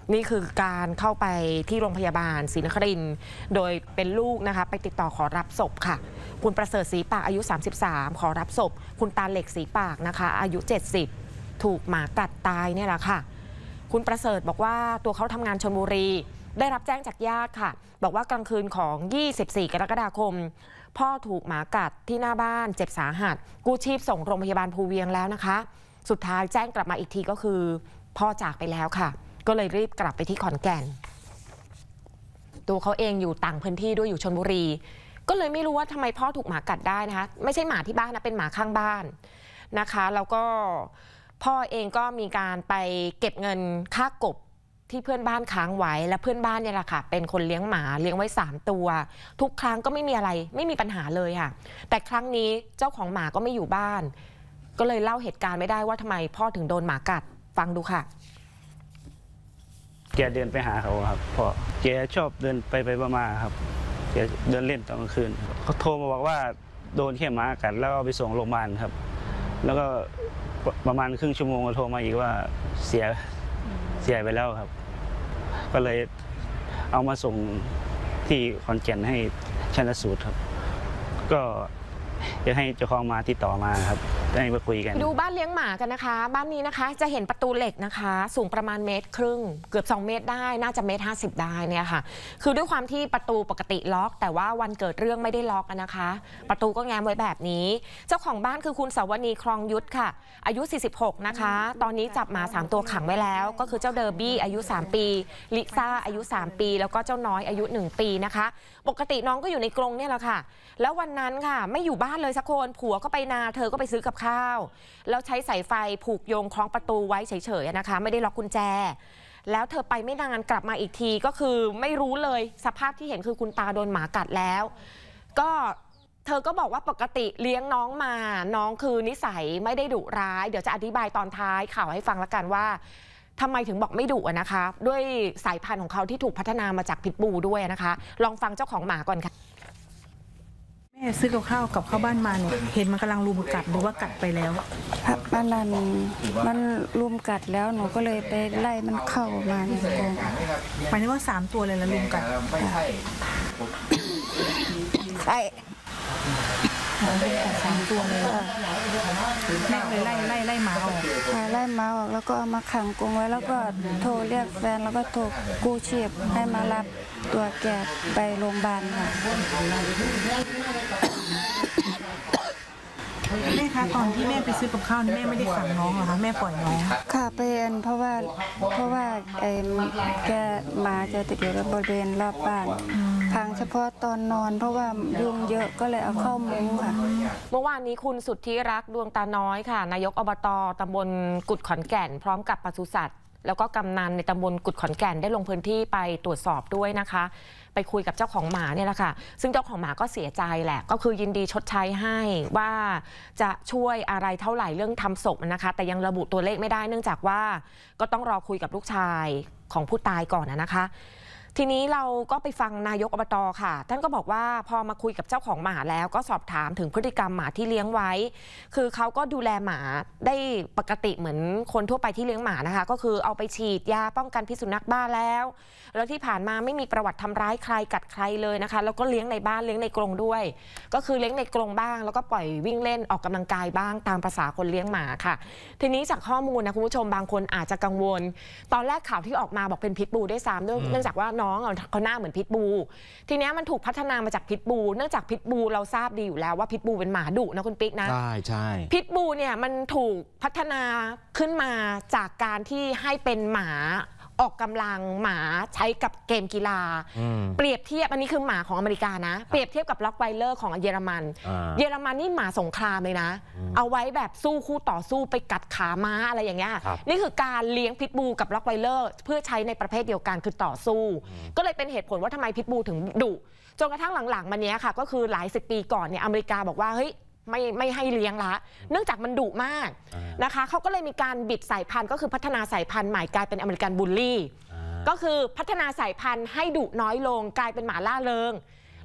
นี่คือการเข้าไปที่โรงพยาบาลศรีนครินทร์โดยเป็นลูกนะคะไปติดต่อขอรับศพค่ะคุณประเสริฐศรีปากอายุ33ขอรับศพคุณตาเหล็กศรีปากนะคะอายุ70ถูกหมากัดตายเนี่ยแหละค่ะคุณประเสริฐบอกว่าตัวเขาทำงานชลบุรีได้รับแจ้งจากญาติค่ะบอกว่ากลางคืนของ24กรกฎาคมพ่อถูกหมากัดที่หน้าบ้านเจ็บสาหัสกู้ชีพส่งโรงพยาบาลภูเวียงแล้วนะคะสุดท้ายแจ้งกลับมาอีกทีก็คือพ่อจากไปแล้วค่ะก็เลยรีบกลับไปที่ขอนแก่นตัวเขาเองอยู่ต่างพื้นที่ด้วยอยู่ชลบุรีก็เลยไม่รู้ว่าทำไมพ่อถูกหมากัดได้นะคะไม่ใช่หมาที่บ้านนะเป็นหมาข้างบ้านนะคะแล้วก็พ่อเองก็มีการไปเก็บเงินค่ากบที่เพื่อนบ้านค้างไว้และเพื่อนบ้านเนี่ยแหละค่ะเป็นคนเลี้ยงหมาเลี้ยงไว้3ตัวทุกครั้งก็ไม่มีอะไรไม่มีปัญหาเลยค่ะแต่ครั้งนี้เจ้าของหมาก็ไม่อยู่บ้านก็เลยเล่าเหตุการณ์ไม่ได้ว่าทำไมพ่อถึงโดนหมากัดฟังดูค่ะแกเดินไปหาเขาครับเพราะแกชอบเดินไปมาครับแกเดินเล่นตอนกลางคืนเขาโทรมาบอกว่าโดนแค่หมากัดแล้วเอาไปส่งโรงพยาบาลครับแล้วก็ประมาณครึ่งชั่วโมงก็โทรมาอีกว่าเสียไปแล้วครับก็เลยเอามาส่งที่ขอนแก่นให้ชันสูตรครับก็จะให้เจ้าของมาติดต่อมาครับได้มาคุยกันดูบ้านเลี้ยงหมากันนะคะบ้านนี้นะคะจะเห็นประตูเหล็กนะคะสูงประมาณ1.5 เมตรเกือบ2 เมตรได้น่าจะ1.50 เมตรได้เนี่ยค่ะคือด้วยความที่ประตูปกติล็อกแต่ว่าวันเกิดเรื่องไม่ได้ล็อกนะคะประตูก็แง้มไว้แบบนี้เจ้าของบ้านคือคุณสาวนีครองยุทธค่ะอายุ46นะคะตอนนี้จับหมา3ตัวขังไว้แล้วก็คือเจ้าเดอร์บี้อายุ3 ปีลิซ่าอายุ3 ปีแล้วก็เจ้าน้อยอายุ1 ปีนะคะปกติน้องก็อยู่ในกรงเนี่ยแหละค่ะแล้ววันนั้นค่ะไม่อยู่บ้านเลยสักคนผัวก็ไปนาเธอก็ไปซื้อกับข้าวแล้วใช้สายไฟผูกโยงคล้องประตูไว้เฉยๆนะคะไม่ได้ล็อกกุญแจแล้วเธอไปไม่นานกลับมาอีกทีก็คือไม่รู้เลยสภาพที่เห็นคือคุณตาโดนหมากัดแล้วก็เธอก็บอกว่าปกติเลี้ยงน้องมาน้องคือนิสัยไม่ได้ดุร้ายเดี๋ยวจะอธิบายตอนท้ายข่าวให้ฟังละกันว่าทำไมถึงบอกไม่ดุนะคะด้วยสายพันธุ์ของเขาที่ถูกพัฒนามาจากพิทบูด้วยนะคะลองฟังเจ้าของหมาก่อนค่ะแม่ซื้อกับข้าวกับข้าวบ้านมาเนี่ยเห็นมันกำลังรุมกัดหรือว่ากัดไปแล้วครับมันรุมกัดแล้วหนูก็เลยไปไล่มันเข้ามาในกรงหมายถึงว่า3 ตัวเลยแล้วรุมกัดใช่ 3 ตัวเลยแม่เลยไล่หมาออกไล่หมาออกแล้วก็เอามาขังกรงไว้แล้วก็โทรเรียกแฟนแล้วก็โทรกู้ชีพให้มารับตัวแกไปโรงพยาบาลค่ะแม่คะตอนที่แม่ไปซื้อกับข้าวนี่แม่ไม่ได้ขังน้องเหรอคะแม่ปล่อยน้องค่ะเป็นเพราะว่าแกหมาจะติดอยู่บริเวณรอบบ้านขังเฉพาะตอนนอนเพราะว่ายุงเยอะก็เลยเอาเข้ามุ้งค่ะเมื่อวานนี้คุณสุทธิรักษ์ดวงตาน้อยค่ะนายกอบต.ตำบลกุดขอนแก่นพร้อมกับปศุสัตว์แล้วก็กำนันในตำบลกุดขอนแก่นได้ลงพื้นที่ไปตรวจสอบด้วยนะคะไปคุยกับเจ้าของหมาเนี่ยแหละค่ะซึ่งเจ้าของหมาก็เสียใจแหละก็คือยินดีชดใช้ให้ว่าจะช่วยอะไรเท่าไหร่เรื่องทำศพนะคะแต่ยังระบุตัวเลขไม่ได้เนื่องจากว่าก็ต้องรอคุยกับลูกชายของผู้ตายก่อนนะคะทีนี้เราก็ไปฟังนายกอบต.ค่ะท่านก็บอกว่าพอมาคุยกับเจ้าของหมาแล้วก็สอบถามถึงพฤติกรรมหมาที่เลี้ยงไว้คือเขาก็ดูแลหมาได้ปกติเหมือนคนทั่วไปที่เลี้ยงหมานะคะก็คือเอาไปฉีดยาป้องกันพิษสุนัขบ้าแล้วที่ผ่านมาไม่มีประวัติทำร้ายใครกัดใครเลยนะคะแล้วก็เลี้ยงในบ้านเลี้ยงในกรงด้วยก็คือเลี้ยงในกรงบ้างแล้วก็ปล่อยวิ่งเล่นออกกำลังกายบ้างตามภาษาคนเลี้ยงหมาค่ะทีนี้จากข้อมูลนะคุณผู้ชมบางคนอาจจะกังวลตอนแรกข่าวที่ออกมาบอกเป็นพิทบูด้วยซ้ำเนื่องจากว่าน้องเขาหน้าเหมือนพิทบูทีนี้มันถูกพัฒนามาจากพิทบูเนื่องจากพิทบูเราทราบดีอยู่แล้วว่าพิทบูเป็นหมาดุนะคุณปิ๊กนะใช่พิทบูเนี่ยมันถูกพัฒนาขึ้นมาจากการที่ให้เป็นหมาออกกำลังหมาใช้กับเกมกีฬาเปรียบเทียบอันนี้คือหมาของอเมริกานะเปรียบเทียบกับล็อกไวเลอร์ของเยอรมันนี่หมาสงครามเลยนะเอาไว้แบบสู้คู่ต่อสู้ไปกัดขาม้าอะไรอย่างเงี้ยนี่คือการเลี้ยงพิทบูกับล็อกไวเลอร์เพื่อใช้ในประเภทเดียวกันคือต่อสู้ก็เลยเป็นเหตุผลว่าทำไมพิทบูถึงดุจนกระทั่งหลังๆมาเนี้ยค่ะก็คือหลาย10 ปีก่อนเนี่ยอเมริกาบอกว่าเฮ้ยไม่ให้เลี้ยงละเนื่องจากมันดุมากนะคะเขาก็เลยมีการบิดสายพันธุ์ก็คือพัฒนาสายพันธุ์ใหม่กลายเป็นอเมริกันบูลลี่ก็คือพัฒนาสายพันธุ์ให้ดุน้อยลงกลายเป็นหมาล่าเริง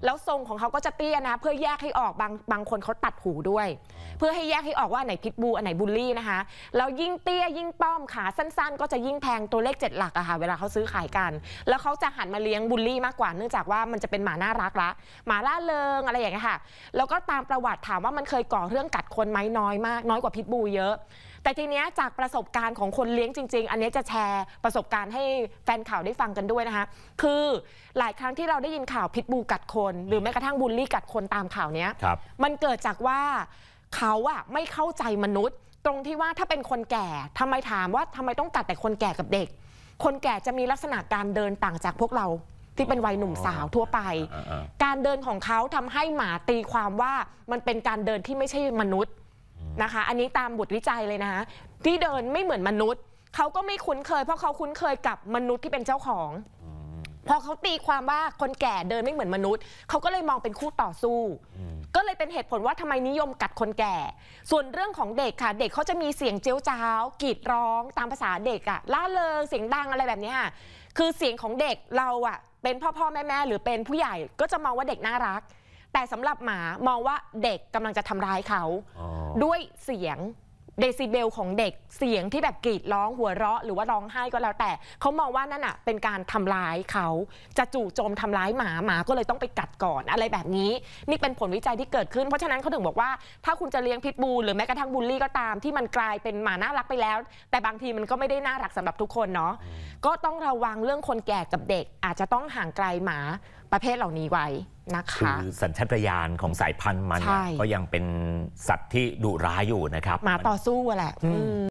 แล้วทรงของเขาก็จะเตี้ยนะเพื่อแยกให้ออกบางคนเขาตัดหูด้วยเพื่อให้แยกให้ออกว่าอันไหนพิทบูอันไหนบูลลี่นะคะแล้วยิ่งเตี้ยยิ่งป้อมขาสั้นๆก็จะยิ่งแพงตัวเลข7 หลักอะค่ะเวลาเขาซื้อขายกันแล้วเขาจะหันมาเลี้ยงบูลลี่มากกว่าเนื่องจากว่ามันจะเป็นหมาน่ารักละหมาล่าเริงอะไรอย่างเงี้ยค่ะแล้วก็ตามประวัติถามว่ามันเคยก่อเรื่องกัดคนไหมน้อยมากน้อยกว่าพิทบูเยอะแต่ทีเนี้ยจากประสบการณ์ของคนเลี้ยงจริงๆอันนี้จะแชร์ประสบการณ์ให้แฟนข่าวได้ฟังกันด้วยนะคะคือหลายครั้งที่เราได้ยินข่าวพิทบูกัดคนหรือแม้กระทั่งบูลลี่กัดคนตามข่าวเนี้ยมันเกิดจากว่าเขาอะไม่เข้าใจมนุษย์ตรงที่ว่าถ้าเป็นคนแก่ทำไมถามว่าทำไมต้องกัดแต่คนแก่กับเด็กคนแก่จะมีลักษณะการเดินต่างจากพวกเราที่เป็นวัยหนุ่มสาวทั่วไปการเดินของเขาทำให้หมาตีความว่ามันเป็นการเดินที่ไม่ใช่มนุษย์นะคะอันนี้ตามบทวิจัยเลยนะคะที่เดินไม่เหมือนมนุษย์เขาก็ไม่คุ้นเคยเพราะเขาคุ้นเคยกับมนุษย์ที่เป็นเจ้าของพอเขาตีความว่าคนแก่เดินไม่เหมือนมนุษย์เขาก็เลยมองเป็นคู่ต่อสู้ก็เลยเป็นเหตุผลว่าทำไมนิยมกัดคนแก่ส่วนเรื่องของเด็กค่ะเด็กเขาจะมีเสียงเจี๊ยวจ้าวกรีดร้องตามภาษาเด็กอะล่าเริงเสียงดังอะไรแบบนี้คือเสียงของเด็กเราอะเป็นพ่อแม่หรือเป็นผู้ใหญ่ก็จะมองว่าเด็กน่ารักแต่สำหรับหมามองว่าเด็กกำลังจะทำร้ายเขาด้วยเสียงเดซิเบลของเด็กเสียงที่แบบกรีดร้องหัวเราะหรือว่าร้องไห้ก็แล้วแต่เขามองว่านั่นอ่ะเป็นการทำร้ายเขาจะจู่โจมทำร้ายหมาก็เลยต้องไปกัดก่อนอะไรแบบนี้นี่เป็นผลวิจัยที่เกิดขึ้นเพราะฉะนั้นเขาถึงบอกว่าถ้าคุณจะเลี้ยงพิทบูลหรือแม้กระทั่งบูลลี่ก็ตามที่มันกลายเป็นหมาน่ารักไปแล้วแต่บางทีมันก็ไม่ได้น่ารักสำหรับทุกคนเนาะก็ต้องระวังเรื่องคนแก่กับเด็กอาจจะต้องห่างไกลหมาประเภทเหล่านี้ไว้นะคะคือสัญชาตญาณของสายพันธุ์มันก็ยังเป็นสัตว์ที่ดุร้ายอยู่นะครับหมาต่อสู้แหละ